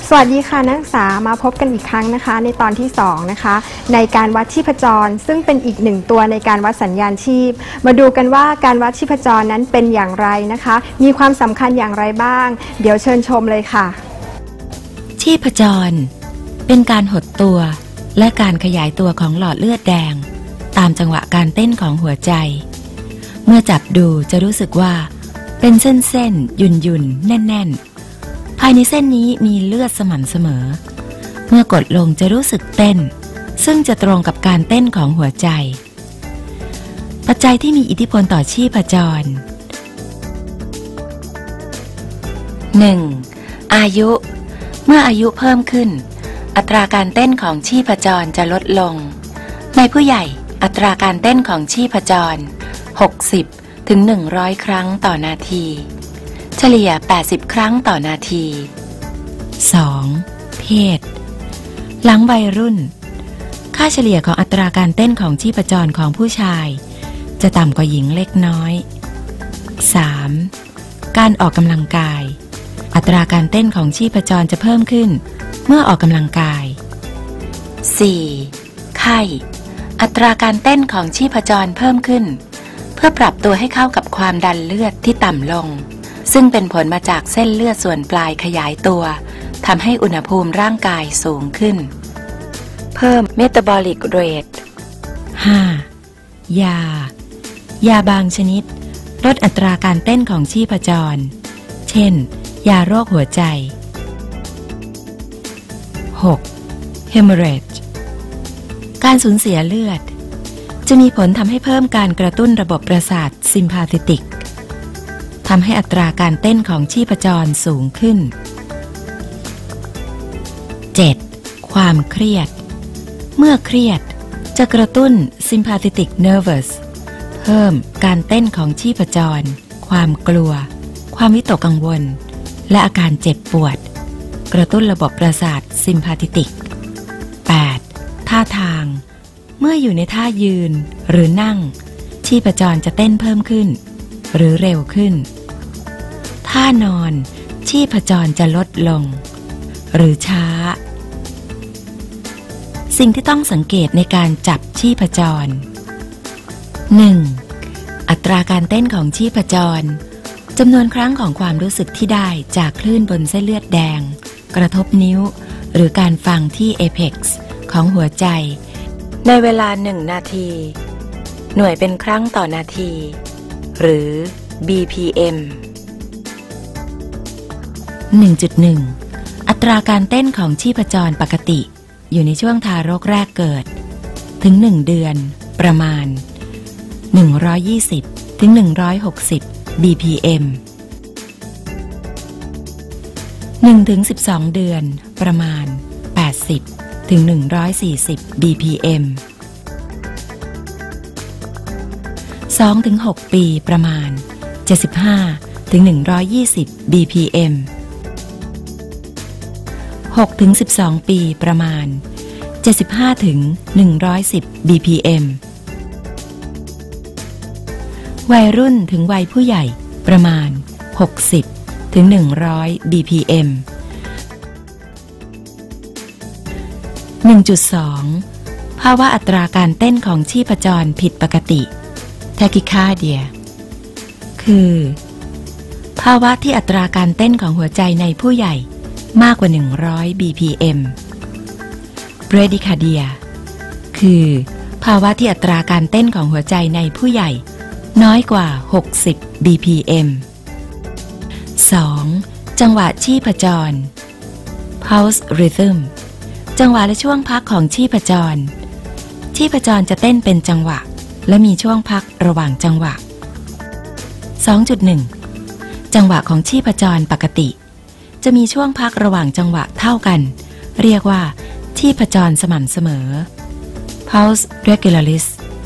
สวัสดีค่ะนักศึกษามาพบกันอีกครั้งนะคะในตอนที่2นะคะในการวัดชีพจรซึ่งเป็นอีกหนึ่งตัวในการวัดสัญญาณชีพมาดูกันว่าการวัดชีพจรนั้นเป็นอย่างไรนะคะมีความสำคัญอย่างไรบ้างเดี๋ยวเชิญชมเลยค่ะชีพจรเป็นการหดตัวและการขยายตัวของหลอดเลือดแดงตามจังหวะการเต้นของหัวใจเมื่อจับดูจะรู้สึกว่าเป็นเส้นๆหยุ่นๆแน่นๆภายในเส้นนี้มีเลือดสม่ำเสมอเมื่อกดลงจะรู้สึกเต้นซึ่งจะตรงกับการเต้นของหัวใจปัจจัยที่มีอิทธิพลต่อชีพจร 1. อายุเมื่ออายุเพิ่มขึ้นอัตราการเต้นของชีพจรจะลดลงในผู้ใหญ่อัตราการเต้นของชีพจร60 ถึง 100 ครั้งต่อนาทีเฉลี่ย80 ครั้งต่อนาที 2. เพศหลังวัยรุ่นค่าเฉลี่ยของอัตราการเต้นของชีพจรของผู้ชายจะต่ำกว่าหญิงเล็กน้อย 3. การออกกำลังกายอัตราการเต้นของชีพจรจะเพิ่มขึ้นเมื่อออกกำลังกาย 4. ไข้อัตราการเต้นของชีพจรเพิ่มขึ้นเพื่อปรับตัวให้เข้ากับความดันเลือดที่ต่ำลงซึ่งเป็นผลมาจากเส้นเลือดส่วนปลายขยายตัวทำให้อุณหภูมิร่างกายสูงขึ้นเพิ่ม metabolic rate 5. ยาบางชนิดลดอัตราการเต้นของชีพจรเช่นยาโรคหัวใจ 6. hemorrhage การสูญเสียเลือดจะมีผลทำให้เพิ่มการกระตุ้นระบบประสาทซิมพาเทติกทำให้อัตราการเต้นของชีพจรสูงขึ้น 7. ความเครียดเมื่อเครียดจะกระตุ้น sympathetic nervous เพิ่มการเต้นของชีพจรความกลัวความวิตกกังวลและอาการเจ็บปวดกระตุ้นระบบประสาท sympathetic 8. ท่าทางเมื่ออยู่ในท่ายืนหรือนั่งชีพจรจะเต้นเพิ่มขึ้นหรือเร็วขึ้นท่านอนชีพจรจะลดลงหรือช้าสิ่งที่ต้องสังเกตในการจับชีพจร 1. อัตราการเต้นของชีพจรจำนวนครั้งของความรู้สึกที่ได้จากคลื่นบนเส้นเลือดแดงกระทบนิ้วหรือการฟังที่เอเพ็กซ์ของหัวใจในเวลา1 นาทีหน่วยเป็นครั้งต่อนาทีหรือ BPM 1.1 อัตราการเต้นของชีพจรปกติอยู่ในช่วงทารกแรกเกิดถึง1 เดือนประมาณ120 ถึง 160 BPM 1 ถึง 12 เดือนประมาณ80 ถึง 140 BPM 2 ถึง 6 ปีประมาณ75 ถึง 120 BPM 6 ถึง 12 ปีประมาณ75 ถึง 110 BPM วัยรุ่นถึงวัยผู้ใหญ่ประมาณ60 ถึง 100 BPM 1.2 ภาวะอัตราการเต้นของชีพจรผิดปกติ Tachycardia คือภาวะที่อัตราการเต้นของหัวใจในผู้ใหญ่มากกว่า100 BPM Bradycardia คือภาวะที่อัตราการเต้นของหัวใจในผู้ใหญ่น้อยกว่า60 BPM 2. จังหวะชีพจร Pulse Rhythm จังหวะและช่วงพักของชีพจรชีพจรจะเต้นเป็นจังหวะและมีช่วงพักระหว่างจังหวะ 2.1 จังหวะของชีพจรปกติจะมีช่วงพักระหว่างจังหวะเท่ากันเรียกว่าชีพจรสม่ำเสมอ Pulse Regularis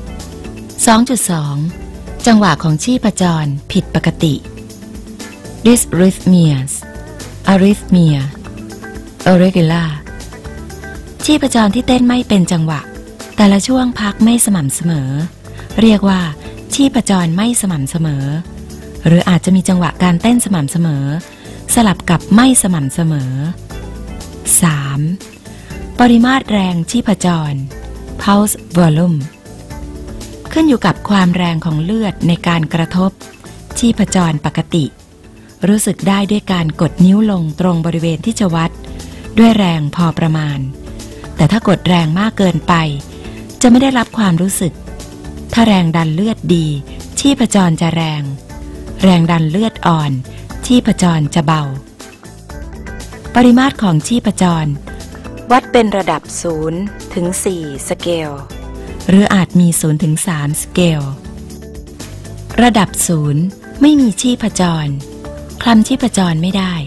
2.2 จังหวะของชีพจรผิดปกติ Dysrhythmias Arrhythmia Irregular ชีพจรที่เต้นไม่เป็นจังหวะแต่ละช่วงพักไม่สม่ำเสมอเรียกว่าชีพจรไม่สม่ำเสมอหรืออาจจะมีจังหวะการเต้นสม่ำเสมอสลับกับไม่สม่ำเสมอ 3. ปริมาตรแรงชีพจร pulse volume ขึ้นอยู่กับความแรงของเลือดในการกระทบชีพจรปกติรู้สึกได้ด้วยการกดนิ้วลงตรงบริเวณที่จะวัดด้วยแรงพอประมาณแต่ถ้ากดแรงมากเกินไปจะไม่ได้รับความรู้สึกถ้าแรงดันเลือดดีชีพจรจะแรงแรงดันเลือดอ่อนชีพจรจะเบาปริมาตรของชีพจรวัดเป็นระดับ0ถึง4สเกลหรืออาจมี0ถึง3สเกลระดับ0ไม่มีชีพจรคลำชีพจรไม่ได้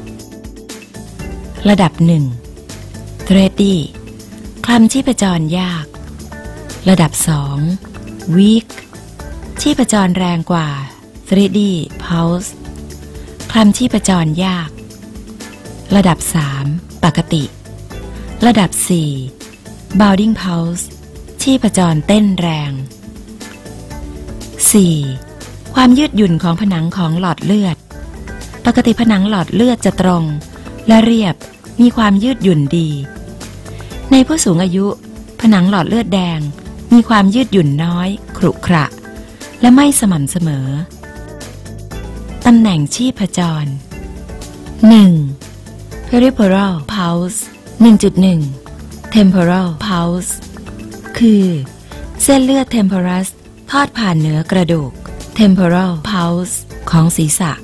ระดับ1 steady คลำชีพจรยากระดับ2 weak ชีพจรแรงกว่า steady pulse คลำชีพจรยากระดับ3ปกติระดับ4 bounding pulse ชีพจรเต้นแรง 4. ความยืดหยุ่นของผนังของหลอดเลือดปกติผนังหลอดเลือดจะตรงและเรียบมีความยืดหยุ่นดีในผู้สูงอายุผนังหลอดเลือดแดงมีความยืดหยุ่นน้อยขรุขระและไม่สม่ำเสมอตำแหน่งชีพจร 1. peripheral pulse 1.1 temporal pulse คือเส้นเลือด temporus ทอดผ่านเหนือกระดูก temporal pulse ของศีรษะ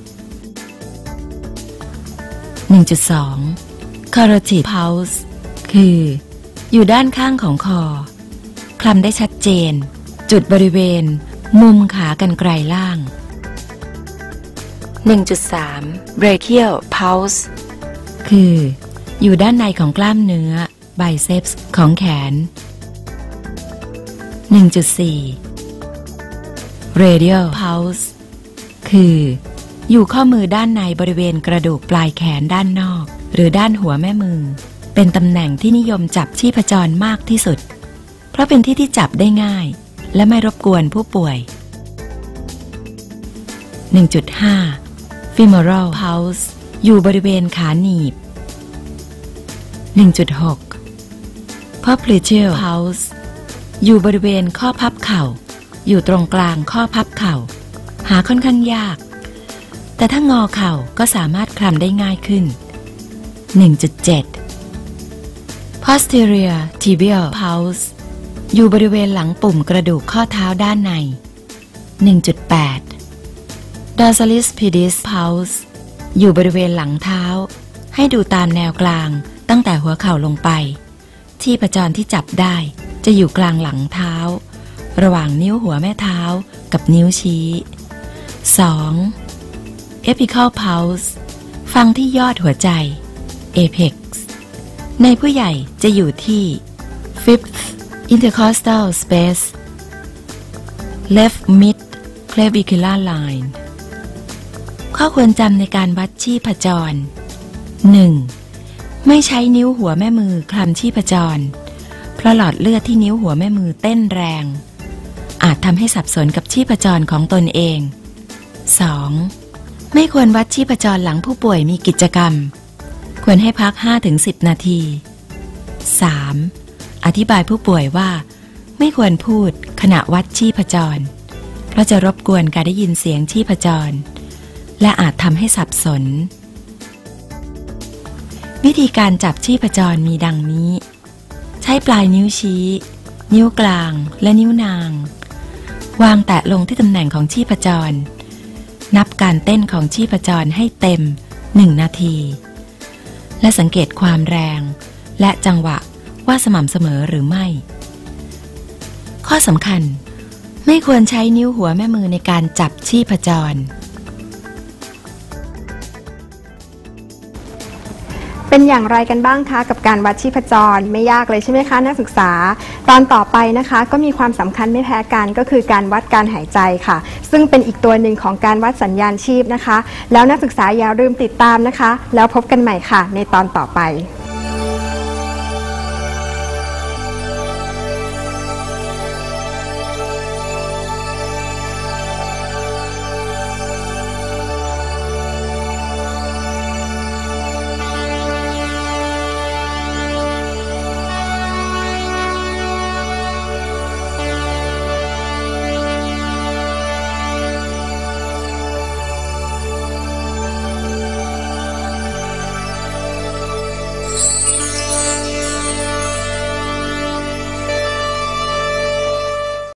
1.2 carotid pulse คืออยู่ด้านข้างของคอคลำได้ชัดเจนจุดบริเวณมุมขากรรไกรล่าง 1.3 brachial pulse คืออยู่ด้านในของกล้ามเนื้อ biceps ของแขน 1.4 radial pulse คืออยู่ข้อมือด้านในบริเวณกระดูกปลายแขนด้านนอกหรือด้านหัวแม่มือเป็นตำแหน่งที่นิยมจับชีพจรมากที่สุดเพราะเป็นที่ที่จับได้ง่ายและไม่รบกวนผู้ป่วย 1.5 femoral pulse อยู่บริเวณขาหนีบ 1.6 popliteal pulse อยู่บริเวณข้อพับเข่าอยู่ตรงกลางข้อพับเข่าหาค่อนข้างยากแต่ถ้างอเข่าก็สามารถคลำได้ง่ายขึ้น 1.7 posterior tibial pulse อยู่บริเวณหลังปุ่มกระดูกข้อเท้าด้านใน 1.8 dorsalis pedis pulse อยู่บริเวณหลังเท้าให้ดูตามแนวกลางตั้งแต่หัวเข่าลงไปชีพจรที่จับได้จะอยู่กลางหลังเท้าระหว่างนิ้วหัวแม่เท้ากับนิ้วชี้ 2. apical pulse ฟังที่ยอดหัวใจ apex ในผู้ใหญ่จะอยู่ที่ fifth intercostal space left mid clavicular line ข้อควรจำในการวัดชีพจร 1. ไม่ใช้นิ้วหัวแม่มือคลำชีพจรเพราะหลอดเลือดที่นิ้วหัวแม่มือเต้นแรงอาจทำให้สับสนกับชีพจรของตนเอง 2. ไม่ควรวัดชีพจรหลังผู้ป่วยมีกิจกรรมควรให้พัก 5-10 นาที 3. อธิบายผู้ป่วยว่าไม่ควรพูดขณะวัดชีพจรเพราะจะรบกวนการได้ยินเสียงชีพจรและอาจทำให้สับสนวิธีการจับชีพจรมีดังนี้ใช้ปลายนิ้วชี้นิ้วกลางและนิ้วนางวางแตะลงที่ตำแหน่งของชีพจรนับการเต้นของชีพจรให้เต็ม1 นาทีและสังเกตความแรงและจังหวะว่าสม่ำเสมอหรือไม่ข้อสำคัญไม่ควรใช้นิ้วหัวแม่มือในการจับชีพจรเป็นอย่างไรกันบ้างคะกับการวัดชีพจรไม่ยากเลยใช่ไหมคะนักศึกษาตอนต่อไปนะคะก็มีความสำคัญไม่แพ้กันก็คือการวัดการหายใจค่ะซึ่งเป็นอีกตัวหนึ่งของการวัดสัญญาณชีพนะคะแล้วนักศึกษาอย่าลืมติดตามนะคะแล้วพบกันใหม่ค่ะในตอนต่อไป